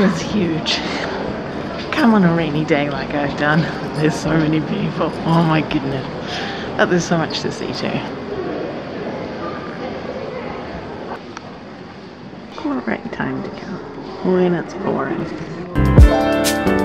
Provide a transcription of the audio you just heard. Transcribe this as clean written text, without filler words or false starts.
was huge. Come on a rainy day like I've done. There's so many people. Oh my goodness. But there's so much to see too. Great time to come when it's pouring.